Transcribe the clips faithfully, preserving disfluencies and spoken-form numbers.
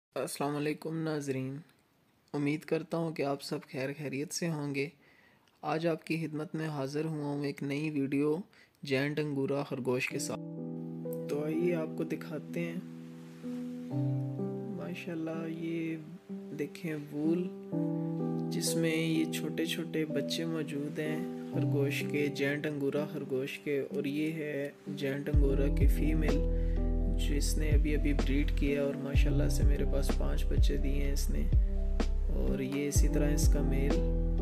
अस्सलाम वालेकुम नाज़रीन। उम्मीद करता हूँ कि आप सब खैर खैरियत से होंगे। आज आपकी खिदमत में हाज़िर हुआ हूँ एक नई वीडियो जैंट अंगूरा खरगोश के साथ। तो आइए आपको दिखाते हैं। माशाल्लाह ये देखें वूल जिसमें ये छोटे छोटे बच्चे मौजूद हैं खरगोश के, जैंट अंगूरा खरगोश के। और ये है जैंट अंगूरा की फ़ीमेल जिसने अभी अभी ब्रीड किया और माशाल्लाह से मेरे पास पांच बच्चे दिए हैं इसने। और ये इसी तरह इसका मेल,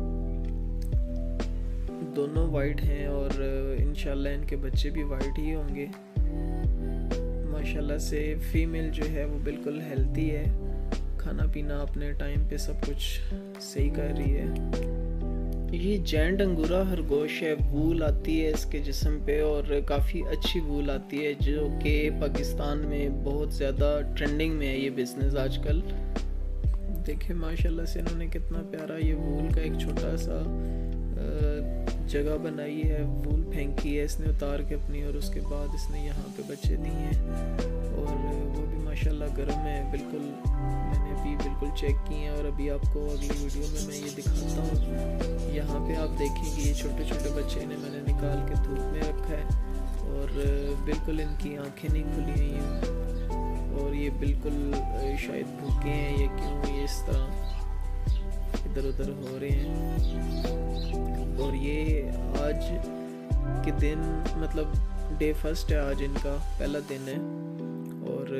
दोनों वाइट हैं और इंशाल्लाह इनके बच्चे भी वाइट ही होंगे। माशाल्लाह से फीमेल जो है वो बिल्कुल हेल्दी है, खाना पीना अपने टाइम पे सब कुछ सही कर रही है। ये जैंट अंगूरा खरगोश है, वूल आती है इसके जिस्म पे और काफ़ी अच्छी वूल आती है जो कि पाकिस्तान में बहुत ज़्यादा ट्रेंडिंग में है ये बिज़नेस आजकल। देखें माशाल्लाह से इन्होंने कितना प्यारा ये वूल का एक छोटा सा जगह बनाई है, वूल फेंकी है इसने उतार के अपनी, और उसके बाद इसने यहाँ पे बच्चे दिए हैं और वो भी माशाल्लाह गर्म है बिल्कुल। मैंने अभी बिल्कुल चेक किए हैं और अभी आपको अगली वीडियो में मैं ये दिखाता हूँ। यहाँ पे आप देखेंगे ये छोटे छोटे बच्चे इन्हें मैंने निकाल के धूप में रखा है और बिल्कुल इनकी आँखें नहीं खुली हुई हैं और ये बिल्कुल शायद भूखे हैं या क्यों ये इस तरह इधर उधर हो रहे हैं। और ये आज के दिन मतलब डे फर्स्ट है, आज इनका पहला दिन है और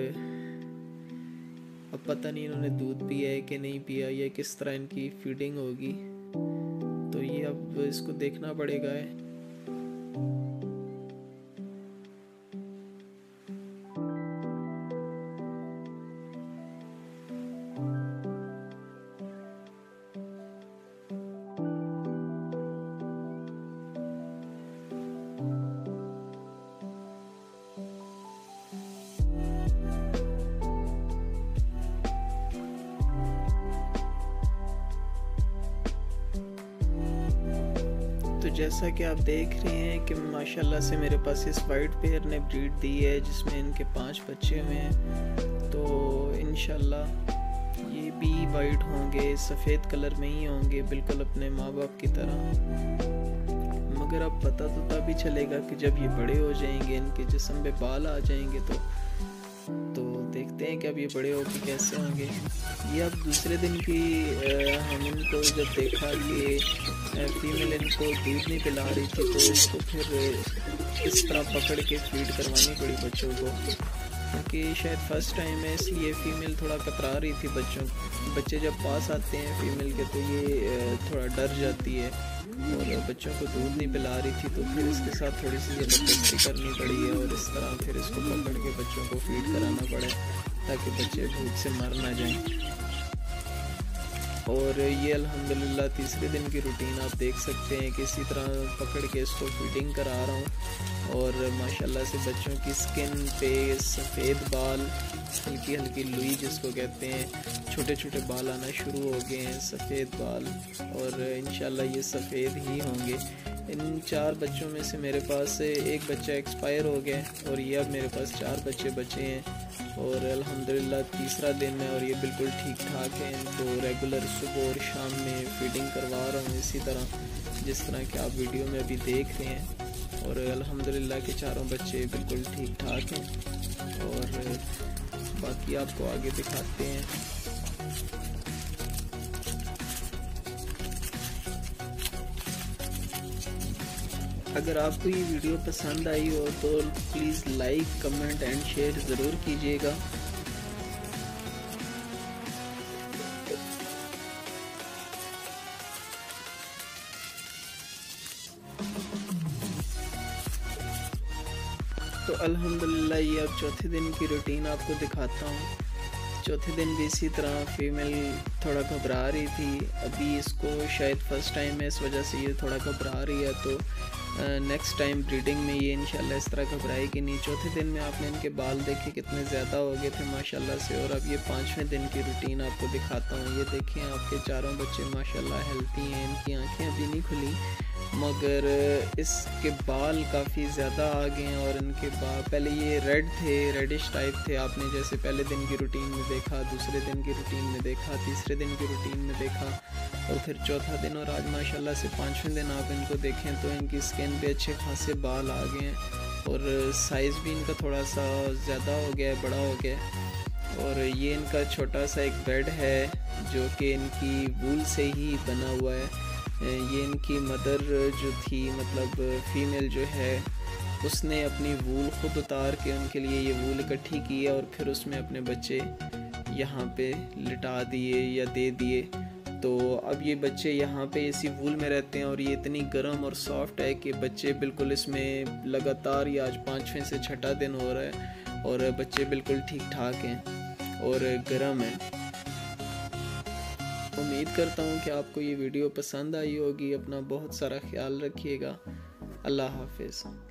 अब पता नहीं इन्होंने दूध पिया है कि नहीं पिया या किस तरह इनकी फीडिंग होगी, तो ये अब इसको देखना पड़ेगा है। तो जैसा कि आप देख रहे हैं कि माशाल्लाह से मेरे पास इस वाइट पेयर ने ब्रीड दी है जिसमें इनके पांच बच्चे हुए हैं। तो इंशाल्लाह ये भी वाइट होंगे, सफ़ेद कलर में ही होंगे बिल्कुल अपने माँ बाप की तरह। मगर अब पता तो तभी चलेगा कि जब ये बड़े हो जाएंगे, इनके जिस्म पे बाल आ जाएंगे तो तो देखते हैं कि अब ये बड़े होकर कैसे होंगे। ये अब दूसरे दिन की हम इनको जब देखा कि फीमेल इनको दूध नहीं पिला रही थी तो इसको फिर इस तरह पकड़ के फीड करवानी पड़ी बच्चों को, क्योंकि शायद फर्स्ट टाइम है इसलिए ये फीमेल थोड़ा कतरा रही थी बच्चों बच्चे जब पास आते हैं फीमेल के तो ये थोड़ा डर जाती है और बच्चों को दूध नहीं पिला रही थी। तो फिर इसके साथ थोड़ी सी ज़बरदस्ती करनी पड़ी है और इस तरह फिर इसको पकड़ के बच्चों को फीड कराना पड़े ताकि बच्चे भूख से मर ना जाएं। और ये अल्हम्दुलिल्लाह तीसरे दिन की रूटीन आप देख सकते हैं कि इसी तरह पकड़ के इसको फीडिंग करा रहा हूँ और माशाल्लाह से बच्चों की स्किन पे सफ़ेद बाल, हल्की हल्की लुई जिसको कहते हैं, छोटे छोटे बाल आना शुरू हो गए हैं, सफ़ेद बाल, और इंशाल्लाह ये सफ़ेद ही होंगे। इन चार बच्चों में से मेरे पास एक बच्चा एक्सपायर हो गया और ये अब मेरे पास चार बच्चे बचे हैं और अल्हम्दुलिल्लाह तीसरा दिन है और ये बिल्कुल ठीक ठाक है। तो रेगुलर सुबह और शाम में फीडिंग करवा रहा हूँ इसी तरह जिस तरह कि आप वीडियो में अभी देख रहे हैं और अल्हम्दुलिल्लाह के चारों बच्चे बिल्कुल ठीक ठाक हैं और बाकी आपको आगे दिखाते हैं। अगर आपको ये वीडियो पसंद आई हो तो please like, comment and share ज़रूर कीजिएगा। तो अल्हम्दुलिल्लाह ये अब चौथे दिन की रूटीन आपको दिखाता हूँ। चौथे दिन भी इसी तरह फीमेल थोड़ा घबरा रही थी, अभी इसको शायद फर्स्ट टाइम है इस वजह से ये थोड़ा घबरा रही है, तो नेक्स्ट टाइम ब्रीडिंग में ये इंशाल्लाह इस तरह घबराएगी नहीं। चौथे दिन में आपने इनके बाल देखे कितने ज़्यादा हो गए थे माशाल्लाह से। और अब ये पाँचवें दिन की रूटीन आपको दिखाता हूँ। ये देखिए आपके चारों बच्चे माशाल्लाह हेल्थी हैं, इनकी आँखें अभी नहीं खुली मगर इसके बाल काफ़ी ज़्यादा आ गए हैं। और इनके बाल पहले ये रेड थे, रेडिश टाइप थे, आपने जैसे पहले दिन की रूटीन में देखा, दूसरे दिन की रूटीन में देखा, तीसरे दिन की रूटीन में देखा, और फिर चौथा दिन और आज माशाल्लाह से पाँचवें दिन आप इनको देखें तो इनकी स्किन पे अच्छे खासे बाल आ गए हैं और साइज़ भी इनका थोड़ा सा ज़्यादा हो गया है, बड़ा हो गया है। और ये इनका छोटा सा एक बेड है जो कि इनकी वूल से ही बना हुआ है। ये इनकी मदर जो थी, मतलब फ़ीमेल जो है, उसने अपनी वूल ख़ुद उतार के उनके लिए ये वूल इकट्ठी की है और फिर उसमें अपने बच्चे यहाँ पे लिटा दिए या दे दिए। तो अब ये बच्चे यहाँ पे इसी वूल में रहते हैं और ये इतनी गर्म और सॉफ्ट है कि बच्चे बिल्कुल इसमें लगातार, ये आज पाँचवें से छठा दिन हो रहा है और बच्चे बिल्कुल ठीक ठाक हैं और गर्म हैं। उम्मीद करता हूँ कि आपको ये वीडियो पसंद आई होगी। अपना बहुत सारा ख्याल रखिएगा। अल्लाह हाफिज़।